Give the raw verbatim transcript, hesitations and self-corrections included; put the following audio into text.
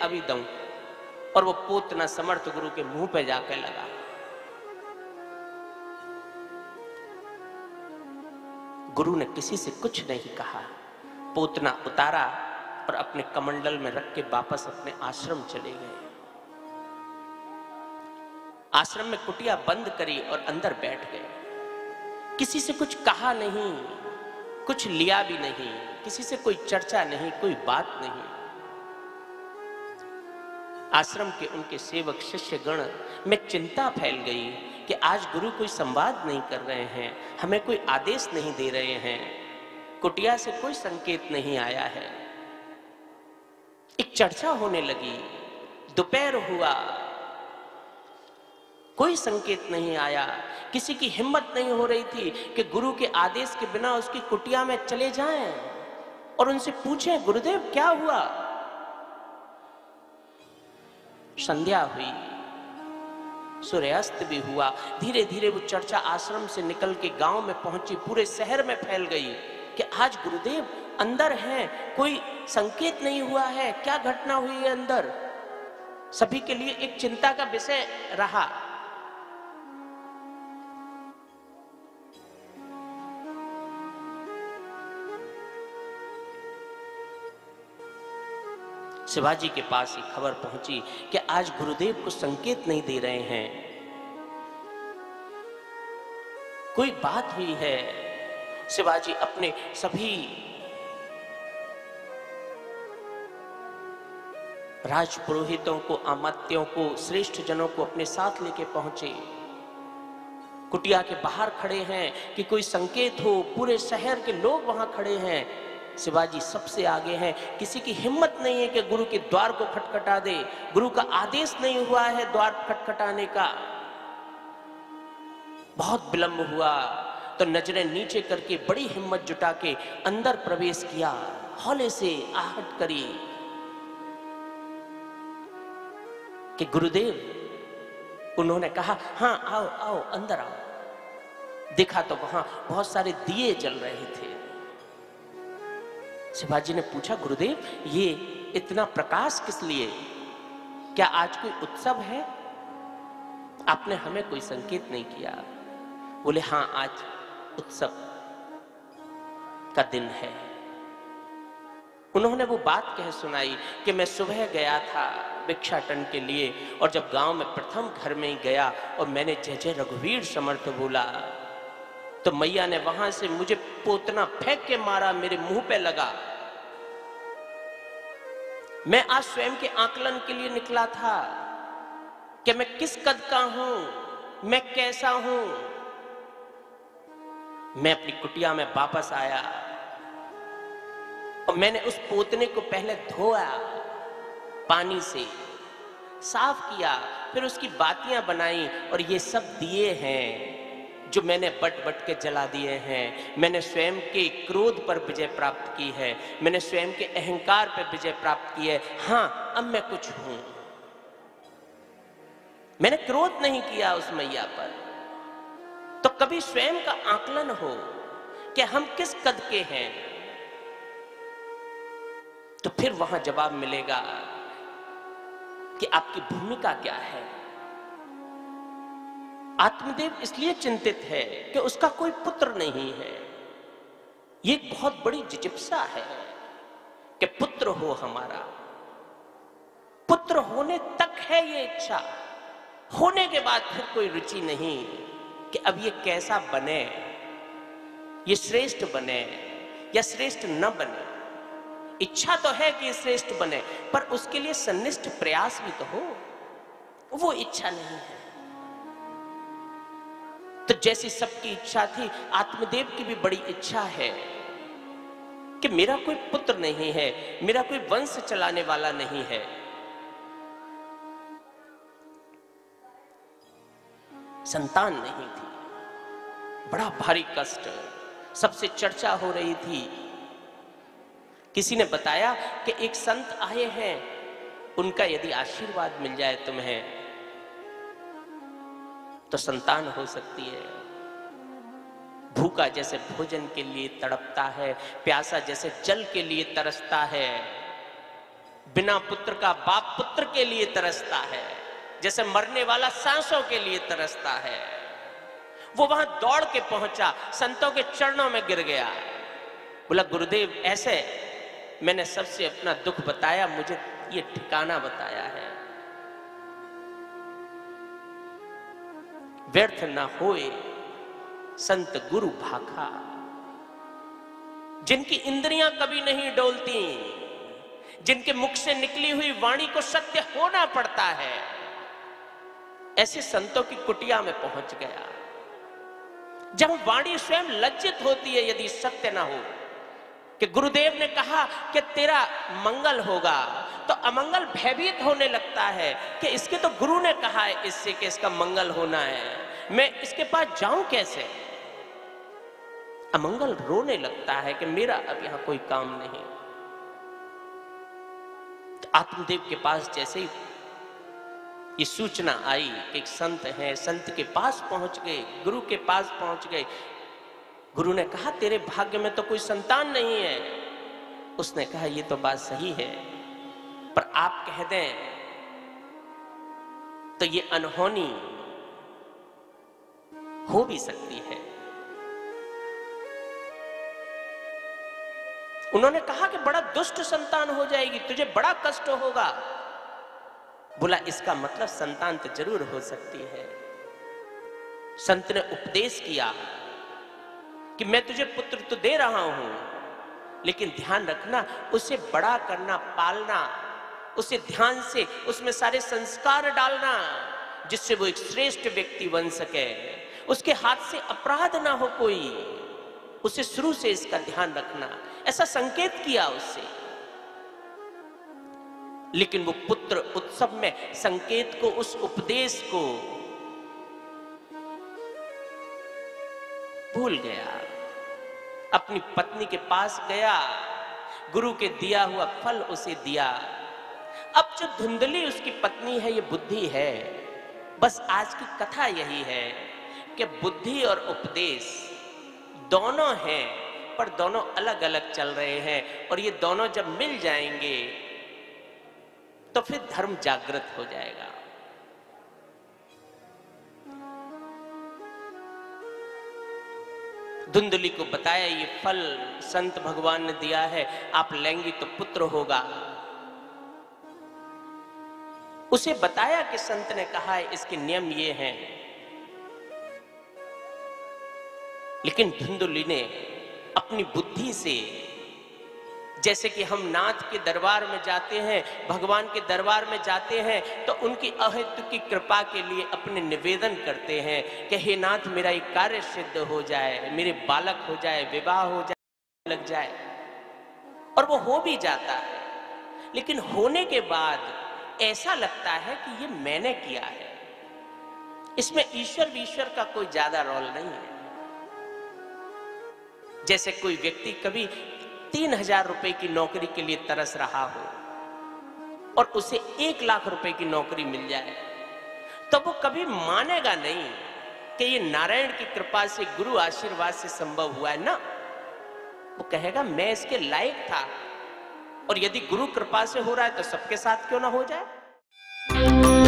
अभी दऊं। और वो पूतना समर्थ गुरु के मुंह पे जाके लगा। गुरु ने किसी से कुछ नहीं कहा, पूतना उतारा और अपने कमंडल में रख के वापस अपने आश्रम चले गए। आश्रम में कुटिया बंद करी और अंदर बैठ गए। किसी से कुछ कहा नहीं, कुछ लिया भी नहीं, किसी से कोई चर्चा नहीं, कोई बात नहीं। आश्रम के उनके सेवक शिष्य गण में चिंता फैल गई कि आज गुरु कोई संवाद नहीं कर रहे हैं, हमें कोई आदेश नहीं दे रहे हैं, कुटिया से कोई संकेत नहीं आया है। एक चर्चा होने लगी, दोपहर हुआ, कोई संकेत नहीं आया। किसी की हिम्मत नहीं हो रही थी कि गुरु के आदेश के बिना उसकी कुटिया में चले जाएं और उनसे पूछें, गुरुदेव क्या हुआ? संध्या हुई, सूर्यास्त भी हुआ। धीरे धीरे वो चर्चा आश्रम से निकल के गांव में पहुंची, पूरे शहर में फैल गई कि आज गुरुदेव अंदर हैं, कोई संकेत नहीं हुआ है, क्या घटना हुई है अंदर। सभी के लिए एक चिंता का विषय रहा। शिवाजी के पास ये खबर पहुंची कि आज गुरुदेव को संकेत नहीं दे रहे हैं, कोई बात हुई है। शिवाजी अपने सभी राजपुरोहितों को, अमात्यों को, श्रेष्ठ जनों को अपने साथ लेके पहुंचे। कुटिया के बाहर खड़े हैं कि कोई संकेत हो, पूरे शहर के लोग वहां खड़े हैं। शिवाजी सबसे आगे हैं, किसी की हिम्मत नहीं है कि गुरु के द्वार को खटखटा दे। गुरु का आदेश नहीं हुआ है द्वार खटखटाने का। बहुत विलंब हुआ तो नजरें नीचे करके बड़ी हिम्मत जुटा के अंदर प्रवेश किया, हौले से आहट करी कि गुरुदेव। उन्होंने कहा, हाँ आओ आओ अंदर आओ। देखा तो वहां बहुत सारे दिए जल रहे थे। शिवाजी ने पूछा, गुरुदेव ये इतना प्रकाश किस लिए? क्या आज कोई उत्सव है? आपने हमें कोई संकेत नहीं किया। बोले, हाँ आज उत्सव का दिन है। उन्होंने वो बात कह सुनाई कि मैं सुबह गया था भिक्षाटन के लिए, और जब गांव में प्रथम घर में ही गया और मैंने जय जय रघुवीर समर्थ बोला तो मैया ने वहां से मुझे पोतना फेंक के मारा, मेरे मुंह पे लगा। मैं आज स्वयं के आकलन के लिए निकला था कि मैं किस कद का हूं, मैं कैसा हूं। मैं अपनी कुटिया में वापस आया और मैंने उस पोतने को पहले धोया, पानी से साफ किया, फिर उसकी बातियां बनाई, और ये सब दिए हैं जो मैंने बट बट के जला दिए हैं। मैंने स्वयं के क्रोध पर विजय प्राप्त की है, मैंने स्वयं के अहंकार पर विजय प्राप्त की है। हाँ अब मैं कुछ हूं। मैंने क्रोध नहीं किया उस मैया पर। तो कभी स्वयं का आकलन हो कि हम किस कद के हैं, तो फिर वहां जवाब मिलेगा कि आपकी भूमिका क्या है। आत्मदेव इसलिए चिंतित है कि उसका कोई पुत्र नहीं है। ये बहुत बड़ी जिज्ञासा है कि पुत्र हो हमारा। पुत्र होने तक है ये इच्छा, होने के बाद फिर कोई रुचि नहीं कि अब ये कैसा बने, ये श्रेष्ठ बने या श्रेष्ठ न बने। इच्छा तो है कि श्रेष्ठ बने, पर उसके लिए सन्निष्ठ प्रयास भी तो हो। वो इच्छा नहीं है। तो जैसी सबकी इच्छा थी, आत्मदेव की भी बड़ी इच्छा है कि मेरा कोई पुत्र नहीं है, मेरा कोई वंश चलाने वाला नहीं है। संतान नहीं थी, बड़ा भारी कष्ट, सबसे चर्चा हो रही थी। किसी ने बताया कि एक संत आए हैं, उनका यदि आशीर्वाद मिल जाए तुम्हें तो संतान हो सकती है। भूखा जैसे भोजन के लिए तड़पता है, प्यासा जैसे जल के लिए तरसता है, बिना पुत्र का बाप पुत्र के लिए तरसता है, जैसे मरने वाला सांसों के लिए तरसता है। वो वहां दौड़ के पहुंचा, संतों के चरणों में गिर गया, बोला गुरुदेव ऐसे मैंने सबसे अपना दुख बताया, मुझे ये ठिकाना बताया है, व्यर्थ ना होए संत गुरु भाखा। जिनकी इंद्रियां कभी नहीं डोलती, जिनके मुख से निकली हुई वाणी को सत्य होना पड़ता है, ऐसे संतों की कुटिया में पहुंच गया, जहां वाणी स्वयं लज्जित होती है यदि सत्य ना हो। कि गुरुदेव ने कहा कि तेरा मंगल होगा, तो अमंगल भयभीत होने लगता है कि इसके तो गुरु ने कहा है इससे कि इसका मंगल होना है, मैं इसके पास जाऊं कैसे। अमंगल रोने लगता है कि मेरा अब यहां कोई काम नहीं। तो आत्मदेव के पास जैसे ही ये सूचना आई कि एक संत है, संत के पास पहुंच गए, गुरु के पास पहुंच गए। गुरु ने कहा तेरे भाग्य में तो कोई संतान नहीं है। उसने कहा ये तो बात सही है, पर आप कह दें तो ये अनहोनी हो भी सकती है। उन्होंने कहा कि बड़ा दुष्ट संतान हो जाएगी, तुझे बड़ा कष्ट होगा। बोला इसका मतलब संतान तो जरूर हो सकती है। संत ने उपदेश किया कि मैं तुझे पुत्र तो दे रहा हूं, लेकिन ध्यान रखना उसे बड़ा करना, पालना, उसे ध्यान से उसमें सारे संस्कार डालना जिससे वो एक श्रेष्ठ व्यक्ति बन सके, उसके हाथ से अपराध ना हो कोई, उसे शुरू से इसका ध्यान रखना, ऐसा संकेत किया उससे। लेकिन वो पुत्र उत्सव में संकेत को, उस उपदेश को भूल गया। अपनी पत्नी के पास गया, गुरु के दिया हुआ फल उसे दिया। अब जो धुंधली उसकी पत्नी है, ये बुद्धि है। बस आज की कथा यही है कि बुद्धि और उपदेश दोनों हैं, पर दोनों अलग अलग चल रहे हैं, और ये दोनों जब मिल जाएंगे तो फिर धर्म जागृत हो जाएगा। धुंधली को बताया ये फल संत भगवान ने दिया है, आप लेंगी तो पुत्र होगा। उसे बताया कि संत ने कहा है इसके नियम ये हैं। लेकिन धुंधली ने अपनी बुद्धि से, जैसे कि हम नाथ के दरबार में जाते हैं, भगवान के दरबार में जाते हैं, तो उनकी अहेतु की कृपा के लिए अपने निवेदन करते हैं कि हे नाथ मेरा एक कार्य सिद्ध हो जाए, मेरे बालक हो जाए, विवाह हो जाए, लग जाए, और वो हो भी जाता है। लेकिन होने के बाद ऐसा लगता है कि ये मैंने किया है, इसमें ईश्वर ईश्वर का कोई ज्यादा रोल नहीं है। जैसे कोई व्यक्ति कभी तीन हजार रुपए की नौकरी के लिए तरस रहा हो और उसे एक लाख रुपए की नौकरी मिल जाए, तो वो कभी मानेगा नहीं कि ये नारायण की कृपा से, गुरु आशीर्वाद से संभव हुआ है ना। वो कहेगा मैं इसके लायक था, और यदि गुरु कृपा से हो रहा है तो सबके साथ क्यों ना हो जाए।